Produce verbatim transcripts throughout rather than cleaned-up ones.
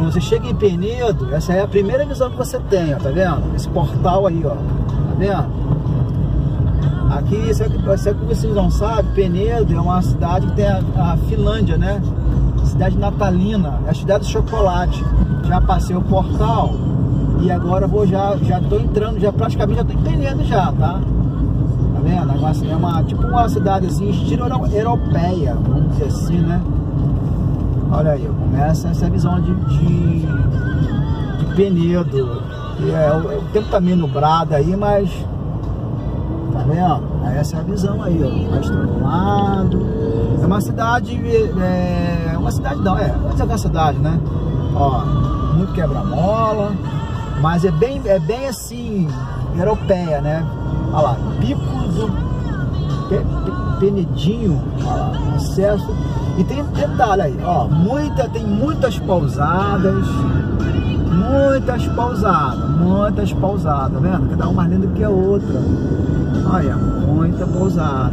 você chega em Penedo, essa é a primeira visão que você tem, ó, tá vendo? Esse portal aí, ó, tá vendo? Aqui, se é que vocês não sabem, Penedo é uma cidade que tem a, a Finlândia, né? Cidade natalina, é a cidade do chocolate. Já passei o portal e agora vou já, já tô entrando, já praticamente já tô em Penedo já, tá? Tá vendo? É uma, tipo uma cidade assim, estilo europeia, vamos dizer assim, né? Olha aí, começa essa visão de, de, de Penedo. E é, o, o tempo tá meio nublado aí, mas tá vendo? Essa é a visão aí, ó. Mais tranquilado. É uma cidade, é uma cidade não, é, vamos dizer uma cidade, né? Ó, muito quebra-mola, mas é bem, é bem assim, europeia, né? Olha lá, Pico do Pe, Pe, Penedinho, olha lá, acesso. E tem detalhe aí, ó, muita, tem muitas pousadas, muitas pousadas, muitas pousadas, tá vendo? Cada uma mais linda que a outra. Olha, muita pousada.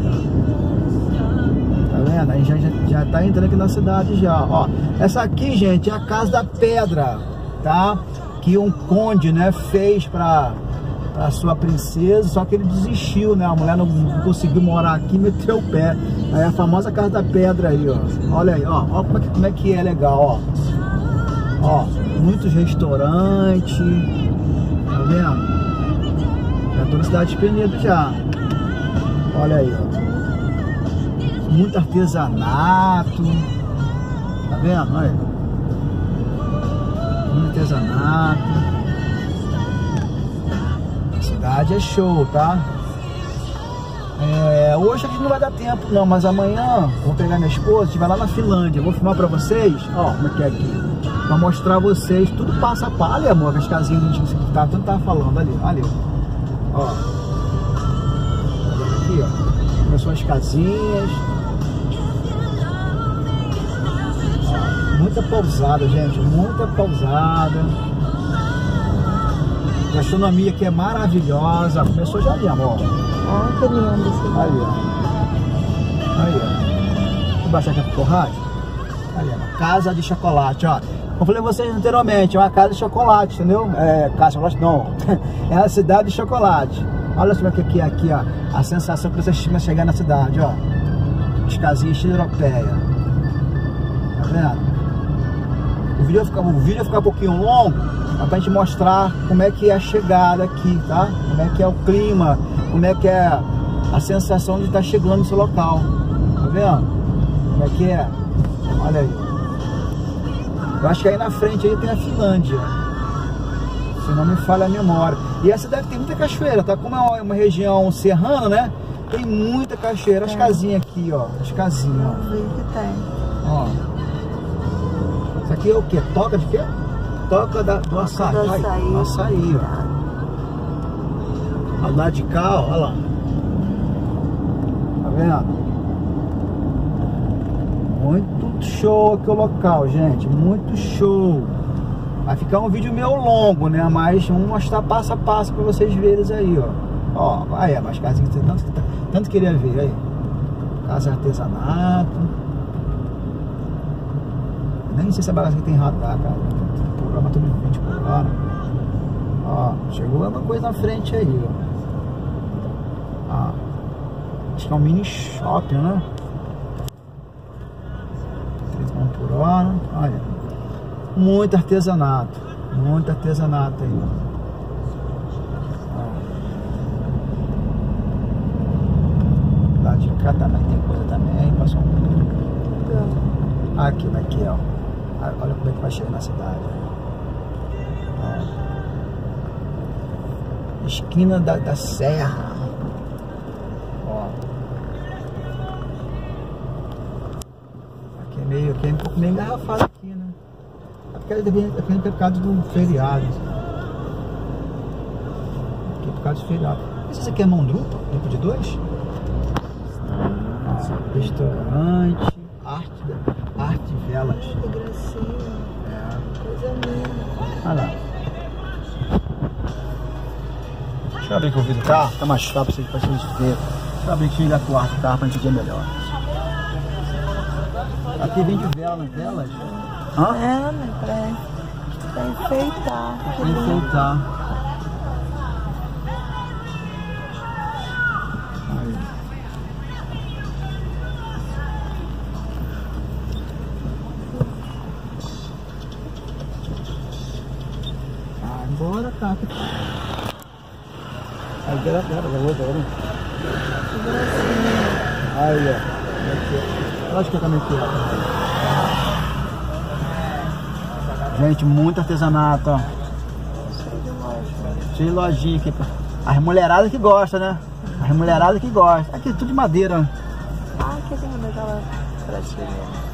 Tá vendo? Aí já, já, já tá entrando aqui na cidade já, ó. Essa aqui, gente, é a Casa da Pedra, tá? Que um conde, né, fez pra, pra sua princesa, só que ele desistiu, né? A mulher não conseguiu morar aqui, meteu o pé. Aí a famosa Casa da Pedra aí, ó. Olha aí, ó. Ó como é que, como é, que é legal, ó. Ó, muitos restaurantes. Tá vendo? Já tô na cidade de Penedo já. Olha aí, ó. Muito artesanato. Tá vendo? Olha. Muito artesanato. A cidade é show, tá? É, hoje a gente não vai dar tempo não, mas amanhã eu vou pegar minha esposa, a gente vai lá na Finlândia. Eu vou filmar pra vocês, ó, como é que é aqui. Pra mostrar a vocês tudo passo a passo. Ali, amor, as casinhas que a gente tá, tanto tava falando ali, ali, ó. Ó. Aqui, ó. Começou as casinhas. Muita pousada, gente, muita pousada. A gastronomia aqui é maravilhosa. Começou já ali, amor. Olha que lindo isso. Aí, ó. Aí, ó. Vou baixar aqui a porrada. Ali, ó. Casa de chocolate, ó. Eu falei pra vocês anteriormente, é uma casa de chocolate, entendeu? É, casa de chocolate não. É a cidade de chocolate. Olha só o que é aqui, ó. A sensação que vocês tinham chegar na cidade, ó. As casinhas estilo europeia. Tá vendo? O vídeo vai ficar, o vídeo vai ficar um pouquinho longo, pra gente mostrar como é que é a chegada aqui, tá? Como é que é o clima, como é que é a sensação de estar chegando nesse local. Tá vendo? Como é que é? Olha aí. Eu acho que aí na frente aí tem a Finlândia, se não me falha a memória. E essa deve ter muita cachoeira, tá? Como é uma região serrana, né? Tem muita cachoeira. As é. casinhas aqui, ó. As casinhas, ó. Que tem. Ó. Isso aqui é o quê? Toca de quê? Toca da, do açaí. Do açaí. Do açaí, ó. Olha lá de cá, ó. Olha lá. Tá vendo? Muito show aqui o local, gente. Muito show. Vai ficar um vídeo meio longo, né? Mas vamos mostrar passo a passo pra vocês verem aí, ó. Ó, aí, as casinhas que você tanto, tanto queria ver aí. Casa de artesanato. Nem sei se a bagaça aqui tem radar, cara. O programa todo vinte por hora. Ó, chegou uma coisa na frente aí, ó. Ó. Acho que é um mini shopping, né? trinta por hora. Olha. Muito artesanato. Muito artesanato aí. Ó. Lá de cá também tem coisa também. Passou um. Aqui, daqui, ó. Olha como é que vai chegar na cidade. Ó. Esquina da, da serra. Ó. Aqui é meio, aqui é um pouco meio engarrafado aqui, né? É porque é por causa do feriado. Aqui é por causa do feriado. Mas isso aqui é mão dupla? Grupo de dois? Ó, restaurante. Arte, arte velas. Que gracinha. É. Coisa linda. Olha lá. Deixa eu abrir aqui o vidro do carro. Tá mais fácil pra vocês, pra vocês verem. Deixa eu abrir aqui o vidro do quarto do carro pra gente ver melhor. Aqui vem de velas, velas. Hã? É, né? Parece. Pra enfeitar. Pra enfeitar. Aí. Ah, embora, tá. Aí, pera, pera, pera, pera. Aí, ó. Eu acho que eu também quero. Gente, muito artesanato, ó. Cheio de lojinha aqui. As mulheradas que gostam, né? As mulheradas que gostam. Aqui tudo de madeira. Ah, que linda aquela prateleira.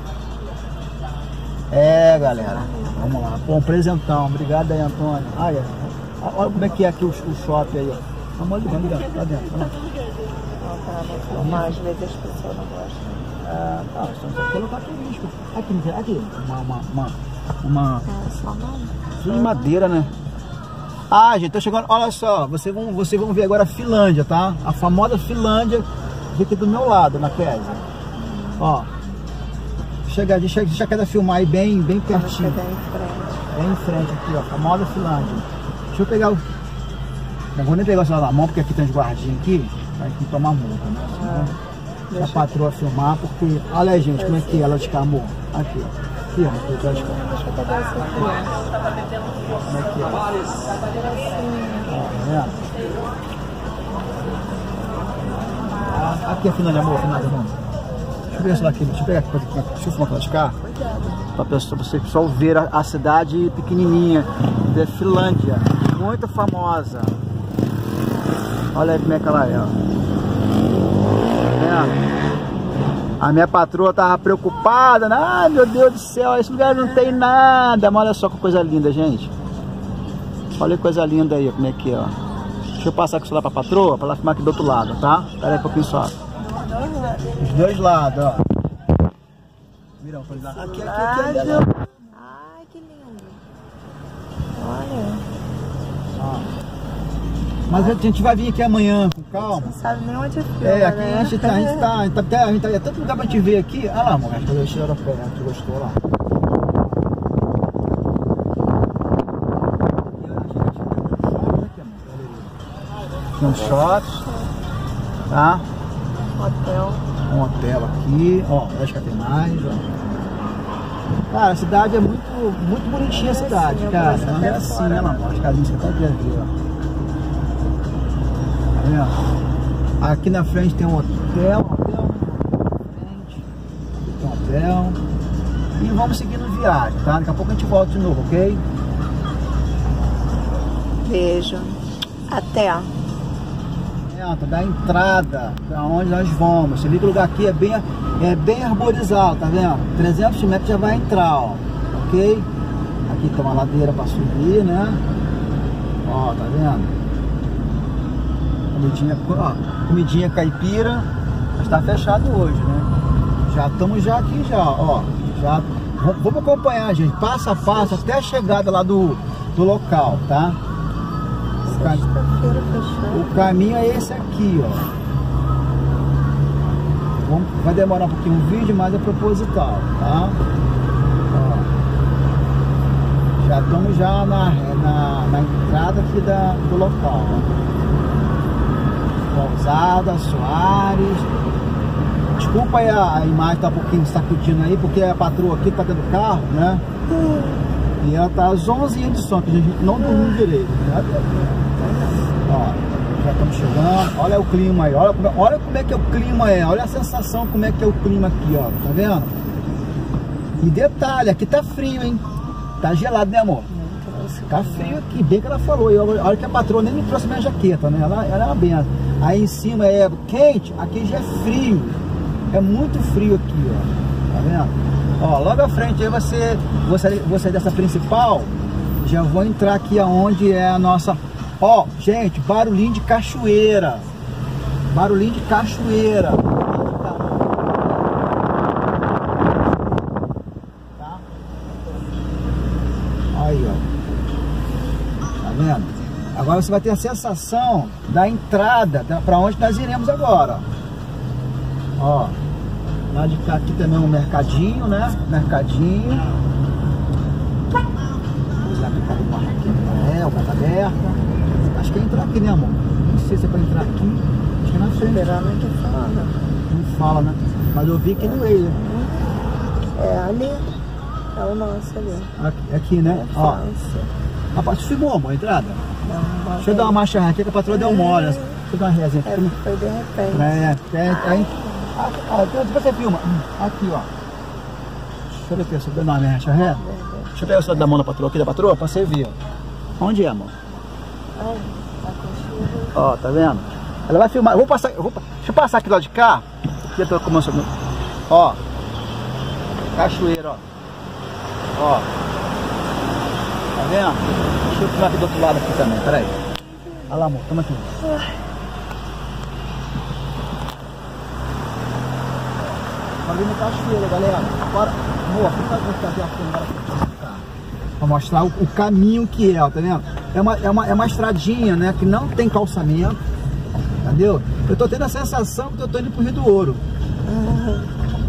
É, galera. Vamos lá. Pô, um presentão. Obrigado aí, Antônio. Olha, olha como é que é aqui o, o shopping aí, ó. Vamos ali, vamos ali, tá dentro. Vamos lá. Mas às vezes as pessoas não gostam. É, tá, só colocar turístico. Aqui, aqui. Uma, uma, uma, uma... É só não. Tudo de madeira, né? Ah, gente, tá chegando. Olha só, vocês vão, vocês vão ver agora a Finlândia, tá? A famosa Finlândia fica aqui do meu lado, na Pesa. Ó. Chega, deixa, deixa a queda filmar aí bem, bem pertinho. Bem em frente. Bem em frente aqui, ó. Famosa Finlândia. Deixa eu pegar o. Não vou nem pegar o celular na mão, porque aqui tem uns guardinhos aqui. Vai que tomar multa, né? Ah, deixa a patroa filmar, porque. Olha aí, gente, como é que ela de amor. Aqui, ó. Aqui, ó. Aqui, ó. Deixa eu pegar essa aqui. Como é que é? Ó, tá vendo? Ah, aqui é a Finlândia, amor. Finlândia, amor. Deixa eu ver isso daqui. Deixa eu pegar aqui. Deixa eu filmar pra lá de cá. Pra pessoa, você pessoal ver a, a cidade pequenininha da Finlândia. Muito famosa. Olha aí como é que ela é, ó. É. A minha patroa tava preocupada, né? Ai, meu Deus do céu, esse lugar não tem nada. Mas olha só que coisa linda, gente. Olha que coisa linda aí, como é que é, ó. Deixa eu passar aqui o celular pra patroa, pra ela filmar aqui do outro lado, tá? Espera aí um pouquinho só. Os dois lados, ó. Virão, por exemplo. Aqui, aqui, aqui, aqui, aqui. Ai, que lindo. Olha. Ó. Mas a gente vai vir aqui amanhã, com calma. Não sabe nem onde fica. É, aqui né? a gente tá, a gente tá, a gente tá, até, a gente tá, é tanto lugar pra te ver aqui. Olha lá, amor, acho que eu deixei ela pé, tu gostou lá. Tem um shopping, tá? Hotel. Um hotel aqui, ó, acho que tem mais, ó. Cara, a cidade é muito, muito bonitinha a cidade, cara. É uma gracinha, ela mostra, as casinhas que você pode ver aqui, ó. Aqui na frente tem um hotel, hotel, frente, aqui tem um hotel. E vamos seguindo viagem, tá? Daqui a pouco a gente volta de novo, ok? Beijo. Até. É, da entrada para onde nós vamos. Você vê que o lugar aqui é bem, é bem arborizado, tá vendo? trezentos metros já vai entrar, ó. Ok? Aqui tem uma ladeira para subir, né? Ó, tá vendo? Comidinha, ó, comidinha caipira, mas tá fechado hoje, né? Já estamos já aqui já, ó. Já, vamos acompanhar, gente, passo a passo até a chegada lá do, do local, tá? O, cam... o caminho é esse aqui, ó. Vamos... Vai demorar um pouquinho o vídeo, mas é proposital, tá? Ó. Já estamos já na, na, na entrada aqui da, do local, ó. Pousada, Soares. Desculpa aí, a, a imagem tá um pouquinho sacudindo aí, porque a patroa aqui tá dentro do carro, né? Hum. E ela tá às onze de sono, que a gente não dormiu direito, né? Ó, já estamos chegando. Olha o clima aí, olha, olha como é que é o clima é, olha a sensação como é que é o clima aqui, ó, tá vendo? E detalhe, aqui tá frio, hein? Tá gelado, né, amor? Tá frio aqui, bem que ela falou. Eu, olha que a patroa nem me trouxe minha jaqueta, né? Ela, ela é uma benção. Aí em cima é quente, aqui já é frio. É muito frio aqui, ó. Tá vendo? Ó, logo à frente aí você, você, você dessa principal, já vou entrar aqui aonde é a nossa. Ó, gente, barulhinho de cachoeira. Barulhinho de cachoeira. Tá? Aí, ó. Agora você vai ter a sensação da entrada para onde nós iremos agora. Ó, lá de cá aqui também um mercadinho, né? Mercadinho. Vou usar amor? Não sei se é pra entrar aqui. Acho que é na frente. Geralmente é falando. Não fala, né? Mas eu vi que no ele. É ali. É o nosso ali. Aqui, aqui né? É Ó. fácil. Rapaz, tu filmou, amor, a entrada? Não, Deixa eu dar uma marcha aqui que a patroa deu mole. Deixa eu dar uma resinha É, aqui. foi de repente. É, é, aí. Ó, então você filma. Aqui, ó. Deixa eu ver aqui, se eu der uma marcha reta. Deixa eu pegar o celular da mão da patroa aqui, da patroa, pra você ver, ó. Onde é, amor? Ai, tá com chuva. Ó, tá vendo? Ela vai filmar. Eu vou passar. Eu vou, deixa eu passar aqui do lado de cá. Aqui eu tô com o meu celular. Ó. Cachoeira, ó. Ó. Tá vendo? Deixa eu filmar aqui do outro lado aqui também, peraí. Olha lá, amor, toma aqui. Tá vendo cachoeira, galera. Agora, amor, fica aqui agora. Pra mostrar o, o caminho que é, ó, tá vendo? É uma, é, uma, é uma estradinha, né? Que não tem calçamento. Entendeu? Eu tô tendo a sensação que eu tô indo pro Rio do Ouro. Uhum.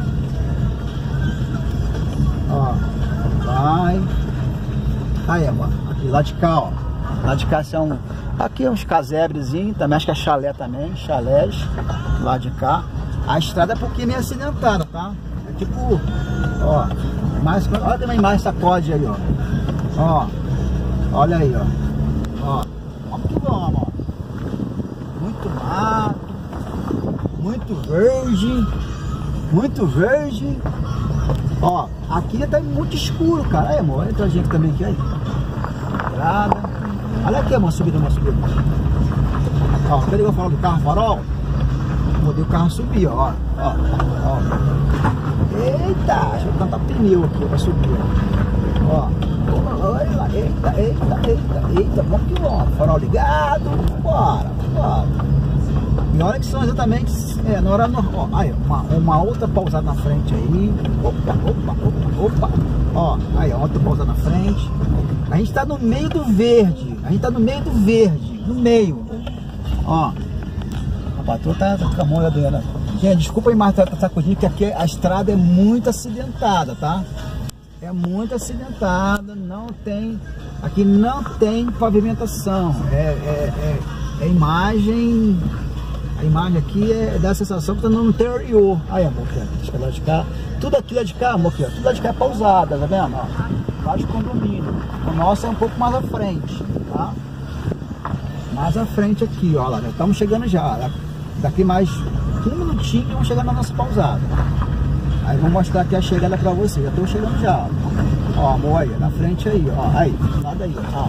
Ó. Vai. Aí, amor. Aqui, lá de cá, ó. Lá de cá são. Aqui uns casebrezinhos, também acho que é chalé também. Chalés. Lá de cá. A estrada é um pouquinho meio acidentada, tá? É tipo. Ó. Mais, olha também mais sacode aí, ó. Ó. Olha aí, ó. Ó. Vamos que vamos, ó. Muito mato. Muito verde. Muito verde. Ó. Aqui tá muito escuro, cara. Aí, amor. Olha a entradinha aqui também, aqui, aí. Entrada. Olha aqui, amor. Subida, uma subida. Ó. Quando eu vou falar do carro farol, mudei o carro subir, ó. Ó. Ó. Eita. Deixa eu cantar pneu aqui pra subir, ó. Olha lá. Eita, eita, eita, eita. Vamos que vamos. Farol ligado. Bora, bora. E olha que são exatamente é, na hora normal. Aí, uma, uma outra pausada na frente aí. Opa, opa, opa, opa. Ó, aí, outra pausada na frente. A gente tá no meio do verde. A gente tá no meio do verde. No meio. Ó. A patroa tá, tá com a mão doendo. Gente, desculpa aí mais tá sacudindo, que aqui a estrada é muito acidentada, tá? É muito acidentada. Não tem. Aqui não tem pavimentação. É, é, é, é imagem. A imagem aqui é da sensação que tá no interior. Aí, amor, aqui, acho que é lá de cá. Tudo aqui lá de cá, amor, aqui, tudo lá de cá é pausada, tá vendo? Ó, lá de condomínio. O nosso é um pouco mais à frente, tá? Mais à frente aqui, ó, lá, já estamos chegando já. Daqui mais quinze minutinhos vamos chegar na nossa pausada. Aí vou mostrar aqui a chegada pra você. Já tô chegando já. Ó, amor, aí, na frente aí, ó. Aí, nada aí, ó.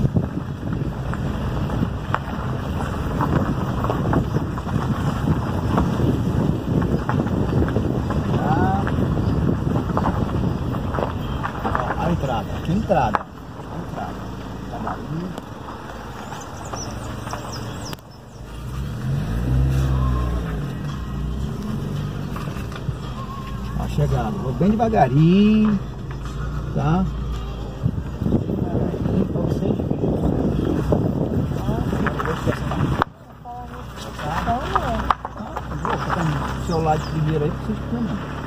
Entrada, aqui entrada, entrada, cavalinho. Ó, chegada, vou bem devagarinho, tá? Devagarinho pra vocês verem. Tá? Vou botar no celular de primeiro aí pra vocês filmarem.